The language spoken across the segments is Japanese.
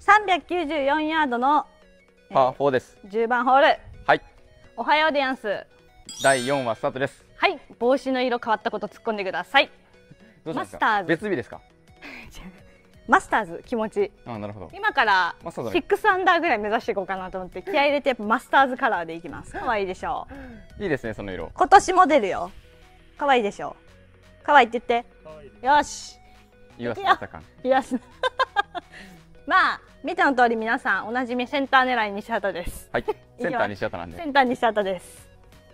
394ヤードのパー4です。 10番ホール。 はい。 おはようディアンス。 第4話スタートです。 はい。帽子の色変わったこと突っ込んでください。 どうしますか？ マスターズ。 別日ですか？ マスターズ気持ち。 あ、なるほど。 今から6アンダーぐらい目指していこうかなと思って気合い入れてやっぱマスターズカラーでいきます。可愛いでしょう。いいですね、その色。 今年も出るよ。可愛いでしょ。可愛いって言って。よし。 言わせましたか。 言わす。まあ見ての通り皆さんおなじみセンター狙い西畑です。 はい。センター西畑なんで。 センター西畑です。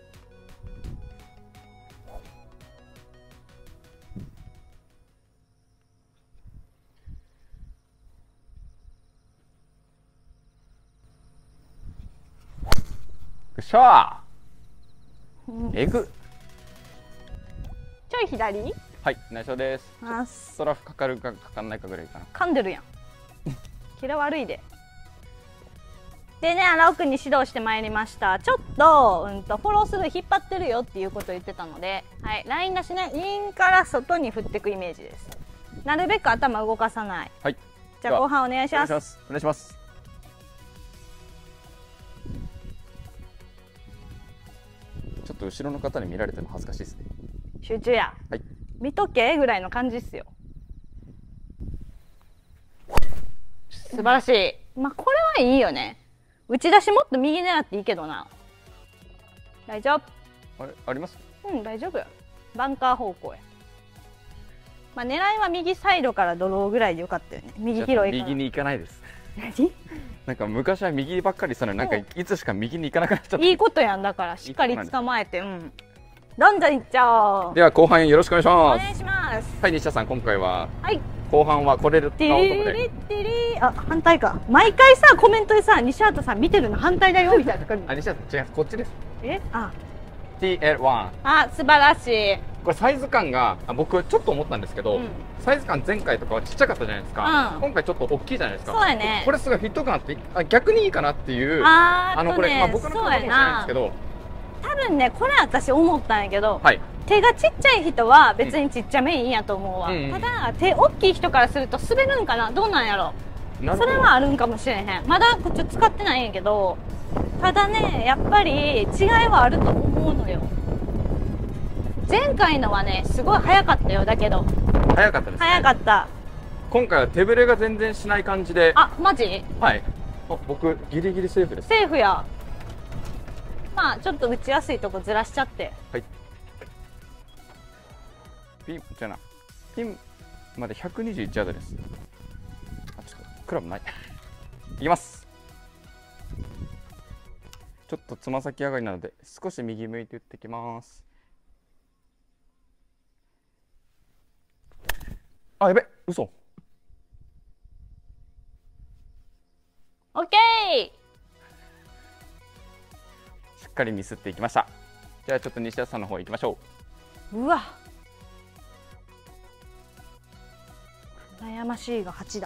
しゃー。えぐ。 ちょい左。 はい、内緒です。ストラフかかるかかかんないかぐらいかな。 噛んでるやん。キレ悪いで。でね、荒尾くんに指導してまいりました。ちょっと、フォロースルー引っ張ってるよっていうことを言ってたので、はい、ライン出しね、インから外に振っていくイメージです。なるべく頭動かさない。 はい。 じゃあ後半お願いします。 お願いします。ちょっと後ろの方に見られてるの恥ずかしいですね。 集中や。 はい。 見とけぐらいの感じっすよ。素晴らしい。まあこれはいいよね。打ち出しもっと右狙っていいけどな。大丈夫。 あれあります？ うん、大丈夫よ。バンカー方向へ。まあ狙いは右サイドからドローぐらいでよかったよね。右広いから。 右に行かないです。 何？ なんか昔は右ばっかりしたのになんかいつしか右に行かなくなっちゃった。 いいことやんだからしっかり捕まえて、うん。どんどんいっちゃおう。 では後半よろしくお願いします。 お願いします。 はい、西田さん今回は。 はい。 後半はこれる。 あ、反対か。毎回さコメントでさ西畑さん見てるの反対だよみたいな。 あ、西畑さん違う、こっちです。 あ。 TL1。 あ、素晴らしい。 これサイズ感が僕ちょっと思ったんですけど、サイズ感前回とかはちっちゃかったじゃないですか。今回ちょっと大きいじゃないですか。 そうやね。 これすごいフィット感あって逆にいいかなっていう。これ僕の感覚かもしれないんですけど。 多分ねこれ私思ったんやけど、手がちっちゃい人は別にちっちゃめいいんやと思うわ。ただ手大きい人からすると滑るんかな、どうなんやろ。それはあるんかもしれへん。まだこっち使ってないんやけど、ただねやっぱり違いはあると思うのよ。前回のはねすごい早かったよ。だけど早かったですね。 早かった。 今回は手ぶれが全然しない感じで。 あ、マジ？ はい。僕ギリギリセーフです。 セーフや。まあちょっと打ちやすいとこずらしちゃって。 はい。ピンまで121ヤードです。あ、ちょっとクラブない。いきます。ちょっとつま先上がりなので少し右向いて打ってきます。あ、やべ、嘘。 オッケー。 しっかりミスっていきました。じゃあちょっと西田さんの方行きましょう。うわ。悩ましいが8だ。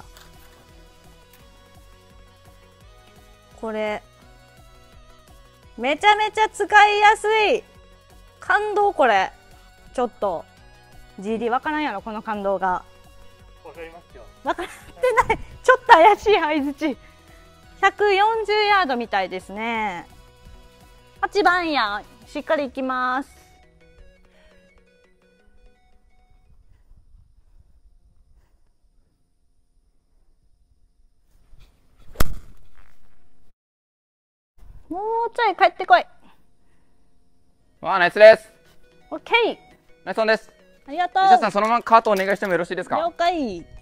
これめちゃめちゃ使いやすい。感動これ。ちょっと GD わからんやろこの感動が。 わかりますよ。 わかってない。ちょっと怪しい相づち。140ヤードみたいですね。8番やん。しっかりいきます。もうちょい帰ってこい。 わあ、ナイスです。 オッケー。 ナイスオンです。 ありがとう。 西田さんそのままカートお願いしてもよろしいですか？ 了解。 や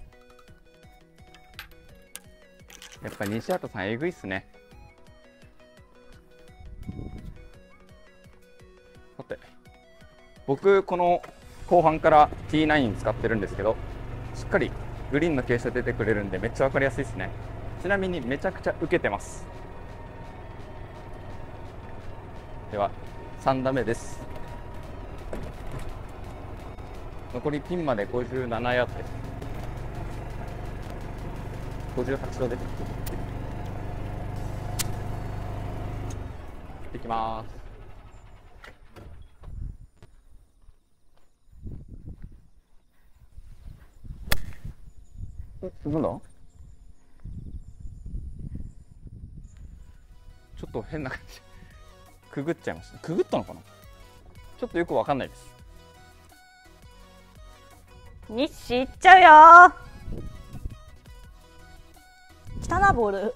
っぱ西畑さんえぐいっすね。さて僕この後半から T9 使ってるんですけど、しっかりグリーンの傾斜出てくれるんでめっちゃ分かりやすいですね。ちなみにめちゃくちゃ受けてます。では3打目です。残りピンまで57ヤードです。58度です。いきます。なんだ？ ちょっと変な感じ。くぐっちゃいました。くぐったのかな。ちょっとよくわかんないです。 日誌いっちゃうよー。来たなボール。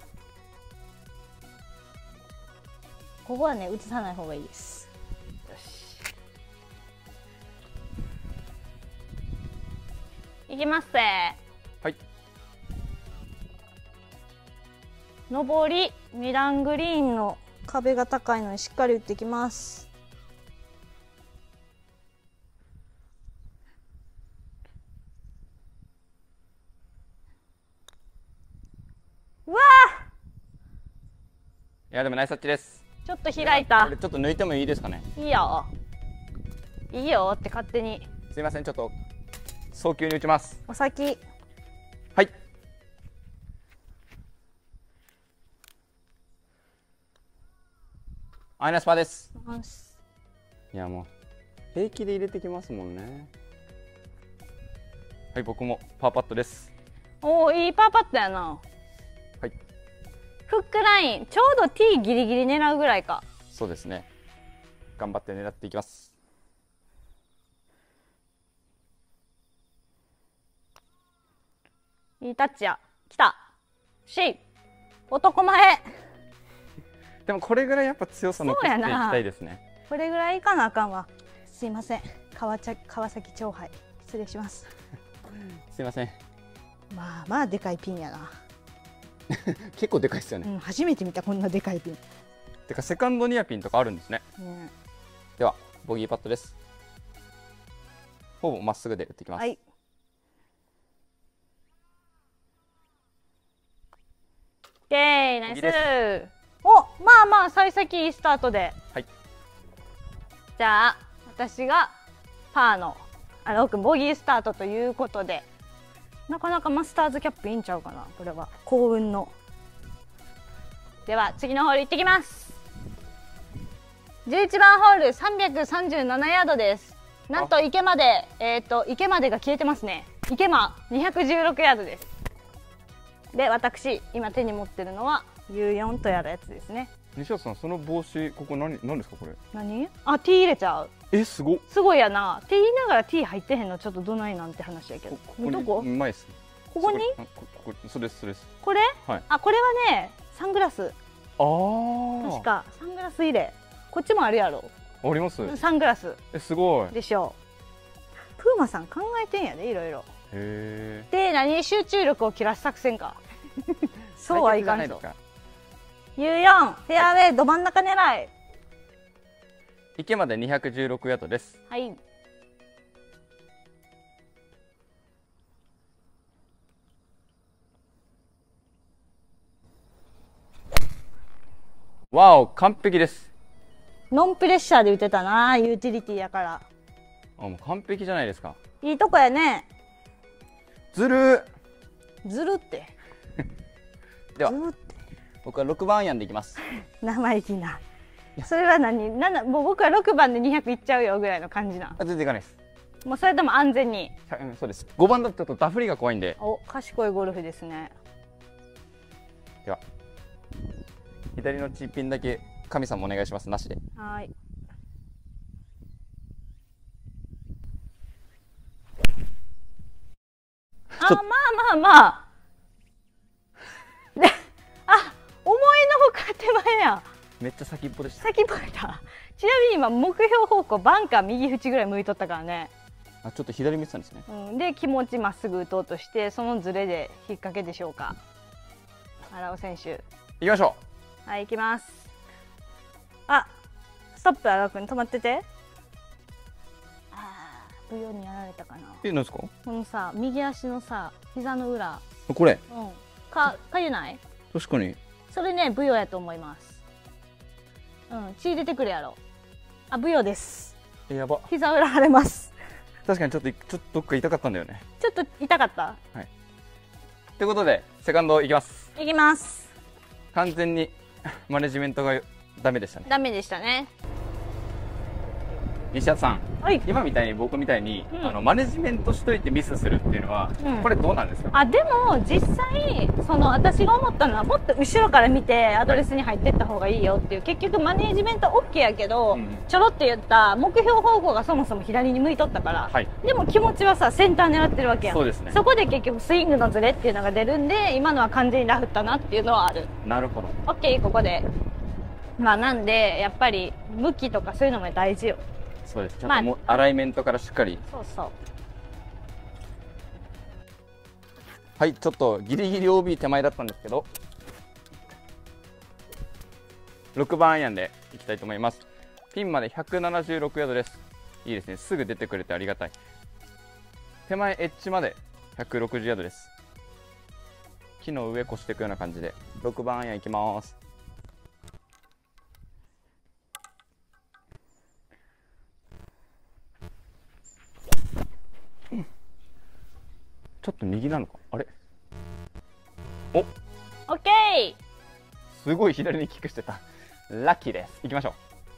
ここはね映さない方がいいです。よし。いきますぜ。 はい。 上りミラングリーンの壁が高いのにしっかり打ってきます。うわー。いやでもナイスタッチです。 ちょっと開いた。 これちょっと抜いてもいいですかね。 いいよ。いいよって勝手に。 すいません、ちょっと早急に打ちます。 お先。 はい。アイナスパーです。いやもう平気で入れてきますもんね。はい、僕もパーパットです。 おお、いいパーパットやな。 はい。 フックラインちょうど T ギリギリ狙うぐらいか。 そうですね。頑張って狙っていきます。 いいタッチや。来た。C。男前。 でもこれぐらいやっぱ強さ残していきたいですね。 これぐらいいかなあかんわ。すいません。川崎長杯失礼します。 すいません。 まあまあでかいピンやな。 結構でかいですよね、 うん、初めて見たこんなでかいピン。 てかセカンドニアピンとかあるんですね。ではボギーパットです。ほぼまっすぐで打っていきます。はい。 イエーイ、ナイス。お、まあまあ幸先いいスタートで。 はい。 じゃあ私がパーの奥君ボギースタートということで、なかなかマスターズキャップいいんちゃうかな。これは幸運の。では次のホール行ってきます。11番ホール337ヤードです。なんと池まで池までが消えてますね。池間216ヤードです。で私今手に持ってるのは U4 とやるやつですね。 西畑さん、その帽子ここ何ですかこれ。 何？あ、T 入れちゃう。 すごっ。 すごいやな。T 言いながら T 入ってへんのちょっとどないなんて話やけど。 どこ？前です。 ここに？ そうですそうです。 これ？ はい。 あ、これはねサングラス。 ああ。 確かサングラス入れ。こっちもあるやろ。 あります。 サングラス。 すごい。 でしょう。プーマさん考えてんやでいろいろ。 へえ。 で何集中力を切らす作戦か。そうはいかんと。U4 フェアウェイど真ん中狙い。 池まで216ヤードです。 はい。 わお、完璧です。 ノンプレッシャーで打てたな、ユーティリティやから。 あ、もう完璧じゃないですか。 いいとこやね。 ずるずるってでは僕は6番アイアンでいきます。 生意気な。それはもう僕は6番で200いっちゃうよぐらいの感じな。 全然いかないです。 もうそれでも安全に。 そうです。5番だとちょっとダフりが怖いんで。 お、賢いゴルフですね。 では左のチッピンだけ神様お願いします。なしで。 はい。あ、まあまあまあ。で、あ、思いのほか手前や。 めっちゃ先っぽでした。 先っぽいた。ちなみに今目標方向バンカー右縁ぐらい向いとったからね。 あ、ちょっと左見てたんですね。 うん、で気持ちまっすぐ打とうとしてそのズレで引っ掛けでしょうか。荒尾選手。 行きましょう。はい、行きます。あ、ストップ。荒尾君止まってて。ブヨにやられたかな。 何ですか？ このさ、右足のさ、膝の裏。 これ。 うん。かゆない？ 確かに。 それね、ブヨやと思います。うん、血出てくるやろ。あ、ブヨです。 やば。 膝裏腫れます。 確かにちょっとどっか痛かったんだよね。 ちょっと痛かった。 はい。ということでセカンドいきます。 いきます。 完全にマネジメントがダメでしたね。 ダメでしたね。 西田さん、 はい、 今みたいに僕みたいに、マネジメントしといてミスするっていうのは、これどうなんですか？ あ、でも実際私が思ったのはもっと後ろから見てアドレスに入っていった方がいいよっていう、結局マネジメント OK やけど、ちょろって言った目標方向がそもそも左に向いとったから、でも気持ちはさセンター狙ってるわけやん。そうですね。そこで結局スイングのズレっていうのが出るんで、今のは完全にラフったなっていうのはある。 なるほど。 OK、 ここでなんでやっぱり向きとかそういうのも大事よ。 そうです。ちゃんともうアライメントからしっかり。 そうそう。 はい、ちょっとギリギリ OB 手前だったんですけど、6番アイアンでいきたいと思います。ピンまで176ヤードです。いいですね。すぐ出てくれてありがたい。手前エッジまで160ヤードです。木の上越していくような感じで6番アイアンいきます。ちょっと右なのか、あれ、お、 オッケー。 すごい左にキックしてた。ラッキーです。行きましょう。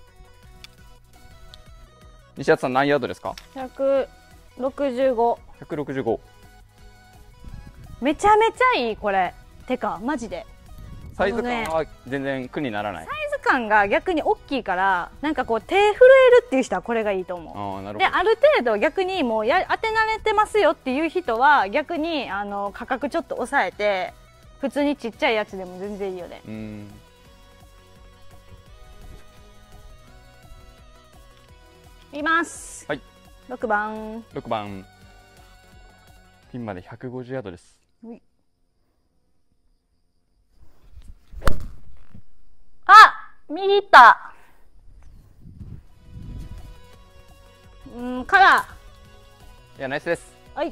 西畑さん何ヤードですか ？165。 165。 めちゃめちゃいいこれ。てかマジでサイズ感は全然苦にならない。 サイズ感が逆に大きいから、なんかこう手震えるっていう人はこれがいいと思う。である程度逆にもう当て慣れてますよっていう人は逆に価格ちょっと抑えて普通にちっちゃいやつでも全然いいよね。います。はい。6番。 6番。ピンまで150ヤードです。 あ、右行った。から。 いや、ナイスです。 はい。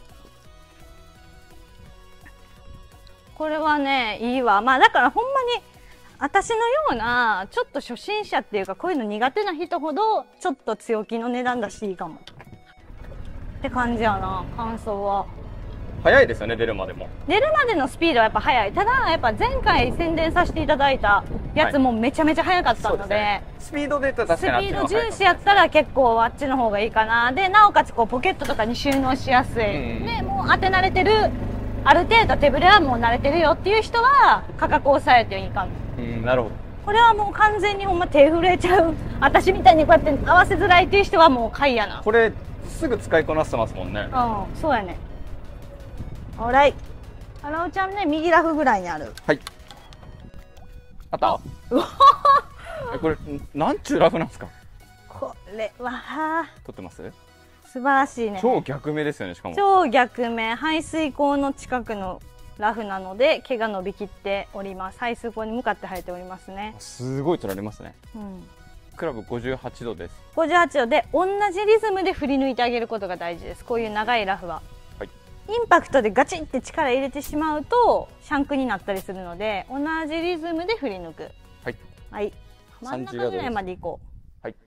これはね、いいわ。まあ、だからほんまに、私のような、ちょっと初心者っていうか、こういうの苦手な人ほど、ちょっと強気の値段だしいいかも。って感じやな、感想は。 早いですよね、出るまでも。 出るまでのスピードはやっぱ速い。ただやっぱ前回宣伝させていただいたやつもめちゃめちゃ速かったので、 スピードで言ったら確かにスピード重視やったら結構あっちの方がいいかな。でなおかつこうポケットとかに収納しやすい、でもう当て慣れてる、ある程度手ぶれはもう慣れてるよっていう人は価格を抑えていいかも。 なるほど。 これはもう完全にほんま手震えちゃう、私みたいにこうやって合わせづらいっていう人はもう買いやな。 これすぐ使いこなしてますもんね。 うん、そうやね。オーライ。ハローちゃんね、右ラフぐらいにある。 はい。あった？これなんちゅうラフなんですか？ これは撮ってます？ 素晴らしいね。 超逆目ですよね、しかも。 超逆目、排水溝の近くのラフなので毛が伸びきっております。排水溝に向かって生えておりますね。 すごい取られますね。クラブ58度です。 58度で同じリズムで振り抜いてあげることが大事です。こういう長いラフは。インパクトでガチッって力入れてしまうとシャンクになったりするので、同じリズムで振り抜く。 はい。 はい。真ん中ぐらいまでいこう。はい。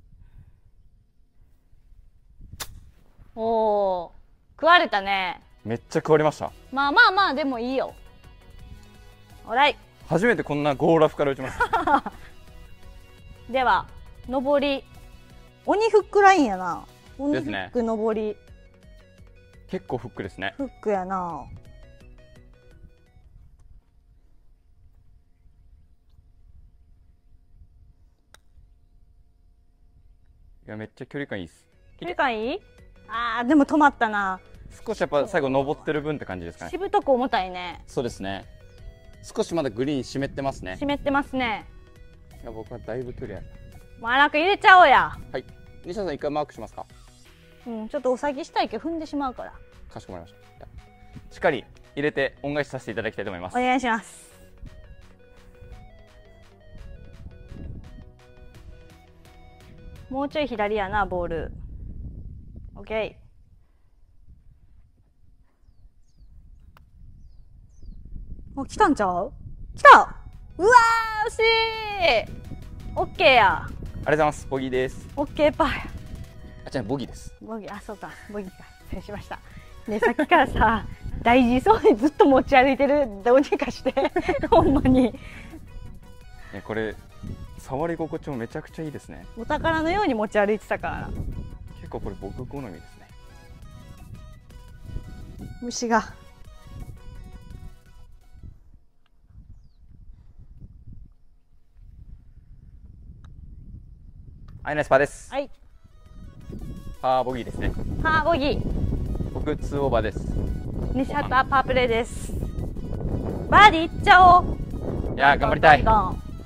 おお、食われたね。 めっちゃ食われました。 まあまあまあでもいいよ。オライ。 初めてこんなゴーラフから打ちました。 では上り、鬼フックラインやな。鬼フック上り。 結構フックですね。 フックやな。 いや、めっちゃ距離感いいです。 距離感いい？ああ、でも止まったな。 少しやっぱ最後登ってる分って感じですかね。 しぶとく重たいね。 そうですね。少しまだグリーン湿ってますね。 湿ってますね。 いや、僕はだいぶ距離ある。 マラク入れちゃおうや。 はい。西田さん一回マークしますか？ ちょっとお先したいけど踏んでしまうから。 かしこまりました。しっかり入れて恩返しさせていただきたいと思います。 お願いします。もうちょい左やな、ボール。オッケー。お、来たんちゃう？来た！うわー、惜しい！オッケーや。 ありがとうございます。ボギーです。 オッケーパー。 あ、じゃあボギーです。 ボギー、あ、そうか、ボギーか。失礼しました。ね、さっきからさ、大事そうにずっと持ち歩いてる、どうにかして、ほんまに。 これ、 触り心地もめちゃくちゃいいですね。 お宝のように持ち歩いてたからな。 結構これ僕好みですね。 虫が。 はい、ナイスパーです。 はい。 パーボギーですね。 パーボギー。 僕2オーバーです。 西畑パープレーです。バーディーいっちゃおう。 いやー、頑張りたい。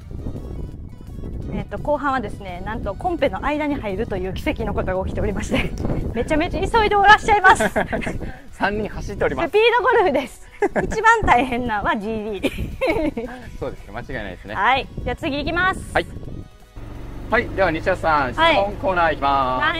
後半はですね、なんとコンペの間に入るという奇跡のことが起きておりまして、めちゃめちゃ急いでおらっしゃいます。 3人走っております。 スピードゴルフです。一番大変なのは GD。 そうですね、間違いないですね。 はい、じゃあ次行きます。 はい。はい、では西田さん、質問コーナーいきます。 はい。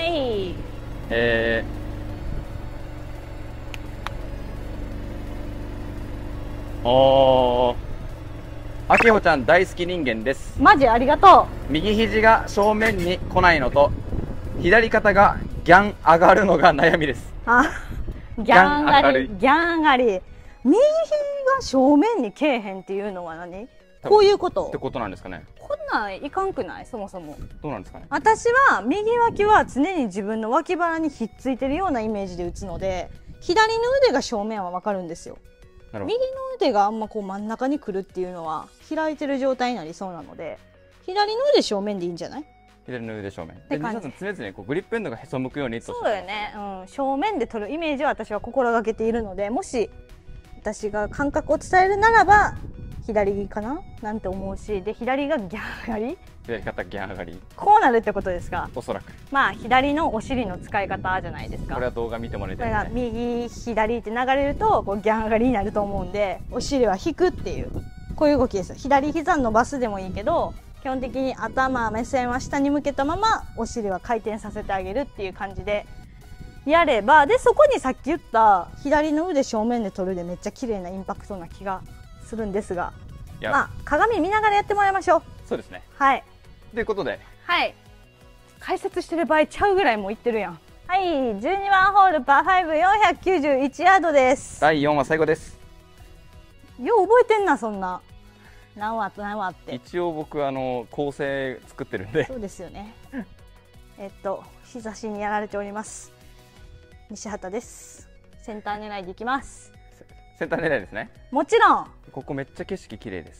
あきほちゃん大好き人間です。 マジありがとう。右肘が正面に来ないのと、左肩がギャン上がるのが悩みです。 あ、ギャン上がり、ギャン上がり。右肘が正面にけえへんっていうのは何？こういうことってことなんですかね。 こんなんいかんくない？そもそも。 どうなんですかね。 私は右脇は常に自分の脇腹にひっついてるようなイメージで打つので、左の腕が正面はわかるんですよ。右の腕があんまこう真ん中に来るっていうのは開いてる状態になりそうなので、左の腕正面でいいんじゃない？左の腕正面で、皆さん常々こうグリップエンドがへそ向くようにと。 そうだよね、うん、正面で取るイメージは私は心がけているので、もし私が感覚を伝えるならば左かななんて思うし、で左がギャン上がり、 左肩ギャン上がり、 こうなるってことですか？ おそらく。 まあ左のお尻の使い方じゃないですか。 これは動画見てもらいたい、ね、 これが右左って流れるとこうギャン上がりになると思うんで、お尻は引くっていうこういう動きです。左膝伸ばすでもいいけど、基本的に頭目線は下に向けたままお尻は回転させてあげるっていう感じでやれば、でそこにさっき言った左の腕正面で取るでめっちゃ綺麗なインパクトな気がするんですが、まあ鏡見ながらやってもらいましょう。 そうですね。 はい。 ということで、 はい。解説してる場合ちゃうぐらいもういってるやん。はい、12番ホールパー5、491ヤードです。 第4話最後です。 よう覚えてんな、そんな。何話って。 一応僕構成作ってるんで。 そうですよね。日差しにやられております。西畑です。センター狙いでいきます。 センター狙いですね。 もちろん。 ここめっちゃ景色綺麗です。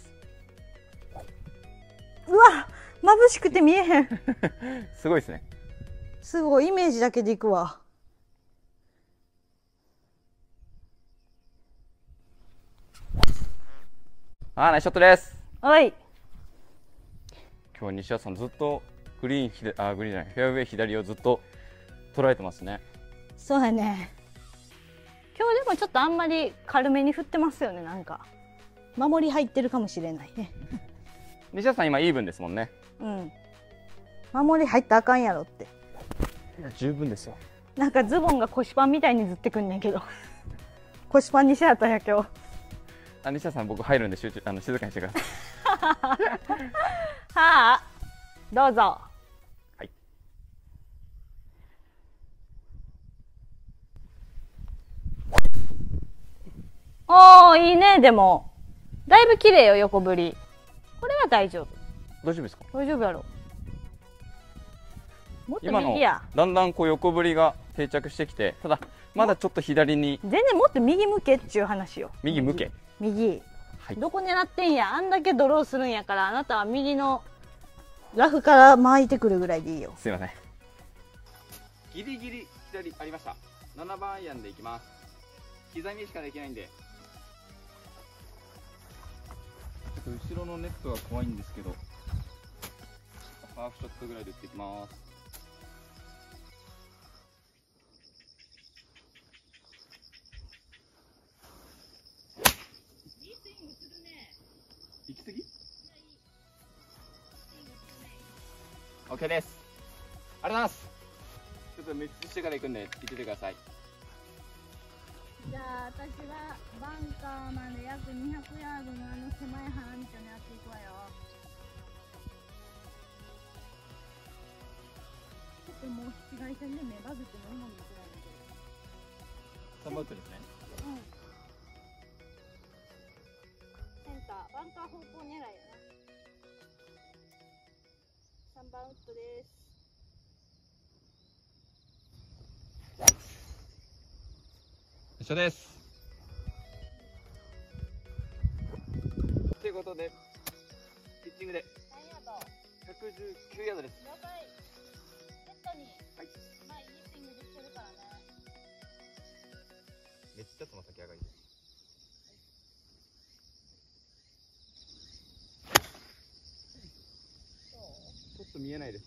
うわ、眩しくて見えへん。 すごいですね。 すごいイメージだけでいくわ。 ナイスショットです。 はい。 今日は西田さんずっとグリーンじゃない、フェアウェイ左をずっと捉えてますね。 そうやね。今日でもちょっとあんまり軽めに振ってますよね。なんか守り入ってるかもしれないね。 西田さん今イーブンですもんね。 うん。守り入ったらあかんやろって。 いや十分ですよ。 なんかズボンが腰パンみたいにずってくんねんけど。腰パン西畑や今日。 西田さん僕入るんで静かにしてください。 はあ、どうぞ。 はい。 おー、いいね。でもだいぶ綺麗よ、横振り。これは大丈夫。 大丈夫ですか？ 大丈夫やろ。もっと今の右や。 だんだんこう横振りが定着してきて、ただまだちょっと左に。 全然もっと右向けっちゅう話よ。 右向け。 右。 はい、 どこ狙ってんや。あんだけドローするんやから、あなたは右のラフから巻いてくるぐらいでいいよ。 すいません。ギリギリ左ありました。7番アイアンでいきます。刻みしかできないんで。ちょっと後ろのネットが怖いんですけど、ハーフショットぐらいで打っていきます。行き過ぎ？ OK です。ありがとうございます。ちょっと3つしてから行くんで行っててください。 じゃあ私はバンカーまで約200ヤードの狭い花道を狙っていくわよ。ちょっともう紫外線で目バズっても今も見てないんだけど。 3番ウッドですね。 うん。センター、バンカー方向狙いやな。 3番ウッドです。 一緒です。ということでピッチングで119ヤードです。 了解。ヘッドに、はい、まあいいスイングできてるからね。 めっちゃつま先上がりです。ちょっと見えないです。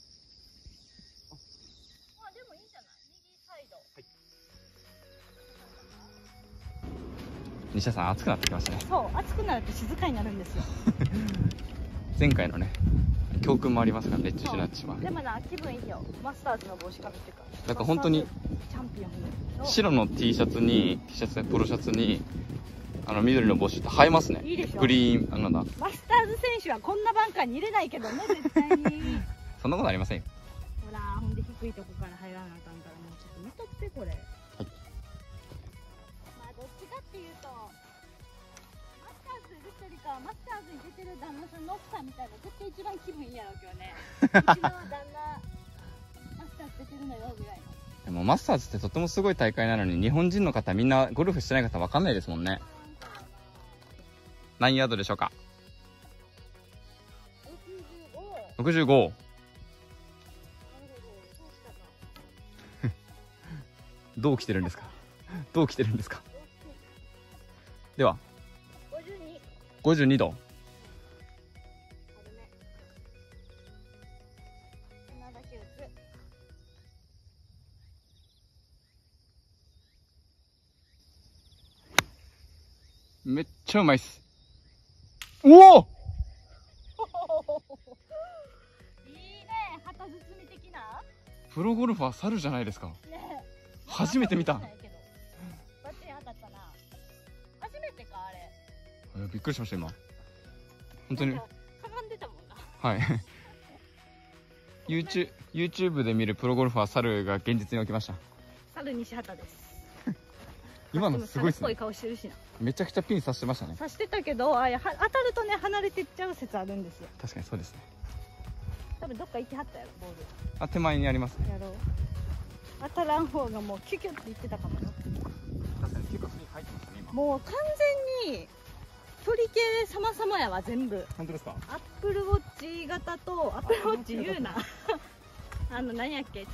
まあでもいいんじゃない？右サイド。はい。 西田さん、暑くなってきましたね。 そう、暑くなると静かになるんですよ。 前回のね、教訓もありますから、熱中症になってしまう。 でもな、気分いいよ。マスターズの帽子かぶってから。 なんか本当にチャンピオン。 白の T シャツに、ポロシャツに、緑の帽子って映えますね。 いいでしょ。 グリーン、なんだ。 マスターズ選手はこんなバンカーに入れないけどね、絶対に。 そんなことありませんよ。 ほら、ほんで低いとこから入らなあかんから、もうちょっと見とって、これ。はい。まあ、どっちかっていうと、マスターズで出てるか、マスターズに出てる旦那さんの奥さんみたいな、絶対一番気分いいやろ、今日ね。うちの旦那、マスターズ出てるのよ、ぐらいの。 でもマスターズってとってもすごい大会なのに、日本人の方みんなゴルフしてない方わかんないですもんね。何ヤードでしょうか。65。どう来てるんですか。どう来てるんですか。では52度。めっちゃうまいっす。おおいいね、旗包み的な。 プロゴルファー猿じゃないですか。 ね、 初めて見た。 バッチリ当たったな。初めてかあれ。 びっくりしました今。本当に。 かがんでたもんな。 はい。YouTube で見るプロゴルファー猿が現実に起きました。 猿西畑です。 今のすごいですね。めちゃくちゃピン刺してましたね。 刺してたけど、当たるとね離れてっちゃう説あるんですよ。 確かにそうですね。 多分どっか行きはったやろ、ボール。 手前にありますね。 やろう。当たらん方がもうキュキュって言ってたかもな。 確かに結構スイング入ってましたね今。 もう完全に距離系様々やわ全部。 本当ですか。 アップルウォッチ型とアップルウォッチ言うな。何やっけ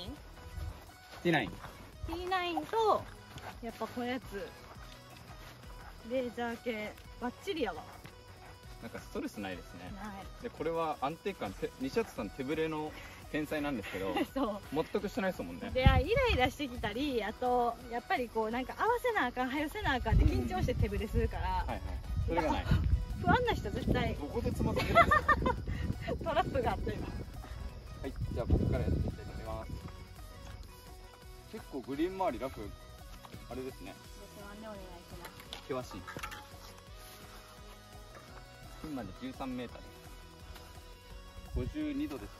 T9 とやっぱこういうやつレーザー系バッチリやわ。 なんかストレスないですね。 ない。 でこれは安定感、西畑さん手ぶれの天才なんですけどそう全くしてないですもんね。 でイライラしてきたり、あとやっぱりこうなんか合わせなあかん、早せなあかんって緊張して手ぶれするから、はいはい、 それがない。 不安な人絶対どこでつまずけるんですか。 トラップがあった今。 はい、じゃあ僕からやっていきたいと思います。結構グリーン周りラフあれですね。 お願いします。 険しい。ピンまで13メーターです。52度です。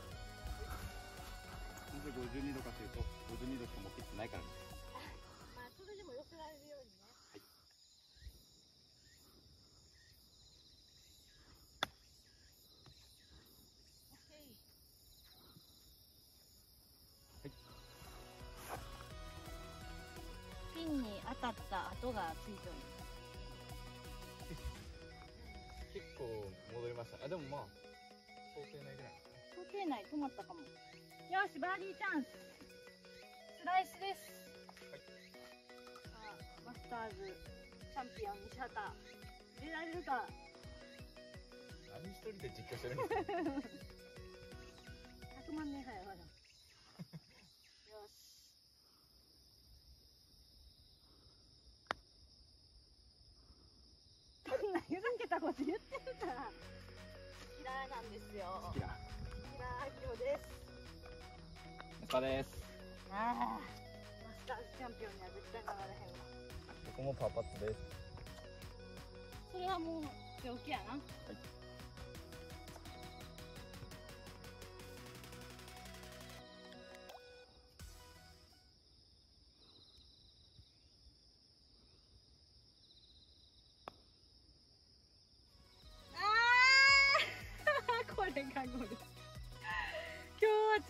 なぜ52度かというと、52度しか持ってきてないからです。 まあそれでも寄せられるようにね。はい。ピンに当たった跡がついております。 結構戻りました。でもまあ想定内ぐらいですね。 想定内止まったかも。よし、バーディーチャンス。スライスです。はい。さあ、マスターズチャンピオン西畑入れられるか。 何一人で実況してるんですか。 100万年早いまだ。よし。ゆるんけたこと言ってるから。キラーなんですよ。 キラー今日です。 中です。 マスターズチャンピオンには絶対なられへんわ。 ここもパーパットです。 それはもう正気やな。はい。これがゴルフ。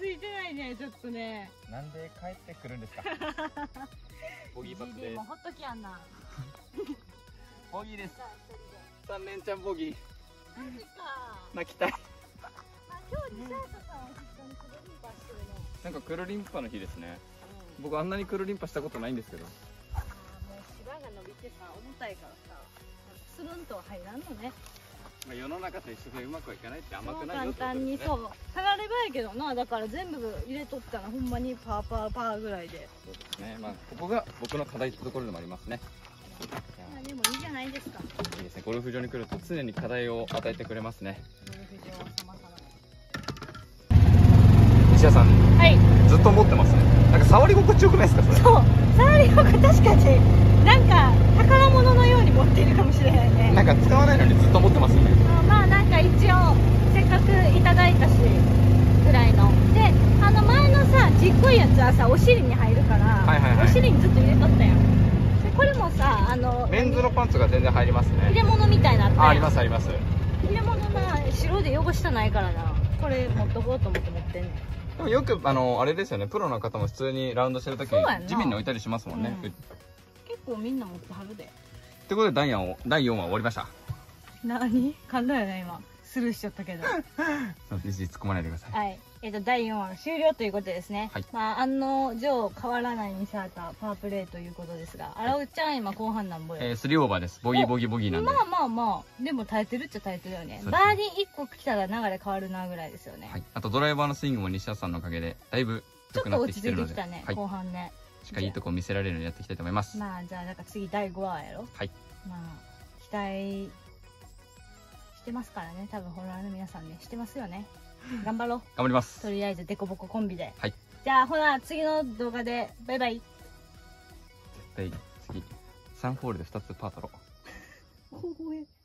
ついてないね、ちょっとね。 なんで帰ってくるんですか。ボギーパットです。 もうほっときやんな。 ボギーです。3連チャンボギー。 マジか。 泣きたい。 今日西畑さんは実家にクルリンパしてるね。 なんかクルリンパの日ですね。僕あんなにクルリンパしたことないんですけど。 もう芝が伸びてさ、重たいからさ、スルンとは入らんのね。 世の中と一緒でうまくはいかないって甘くないよってことですね。 簡単にそう。たらればやけどな、だから全部入れとったらほんまにパーパーパーぐらいで。 そうですね。まあここが僕の課題ってところでもありますね。 でもいいじゃないですか。 いいですね。ゴルフ場に来ると常に課題を与えてくれますね。 ゴルフ場は様々。 西谷さん。 はい。 ずっと思ってますね。なんか触り心地よくないですかそれ。 そう。触り心地確かになんか宝物のように持っているかもしれないね。 なんか使わないのにずっと持ってますよね。 まあなんか一応せっかくいただいたしぐらいの。で、前のさちっこいやつはさお尻に入るから、お尻にずっと入れとったやん。でこれもさメンズのパンツが全然入りますね。 入れ物みたいなあったやん。 ありますあります。 入れ物な白で汚したないからな。これ持っとこうと思って持ってんねん。 でもよくあれですよね。プロの方も普通にラウンドしてるとき地面に置いたりしますもんね。 結構みんな持ってはるで。 ってことで第4話終わりました。 何噛んだよね今。スルーしちゃったけど。 いちいち突っ込まないでください。 はい。第4話終了ということですね。はい。まあ案の定変わらない西畑パワープレイということですが、荒尾ちゃん今後半なんぼよ。 3オーバーです。ボギーボギーボギーなんで。 まあでも耐えてるっちゃ耐えてるよね。バーディー1個来たら流れ変わるなぐらいですよね。はい。 あとドライバーのスイングも西畑さんのおかげでだいぶ良くなってきてるので。 ちょっと落ち着いてきたね。後半ね。 しっかりいいとこ見せられるようにやっていきたいと思います。 まあじゃあなんか次第5話やろ。はい。まあ期待してますからね。多分フォロワーの皆さんねしてますよね。頑張ろう。 頑張ります。 とりあえずデコボココンビで。 はい。 じゃあほら次の動画でバイバイ。 絶対次3ホールで2つパー取ろう。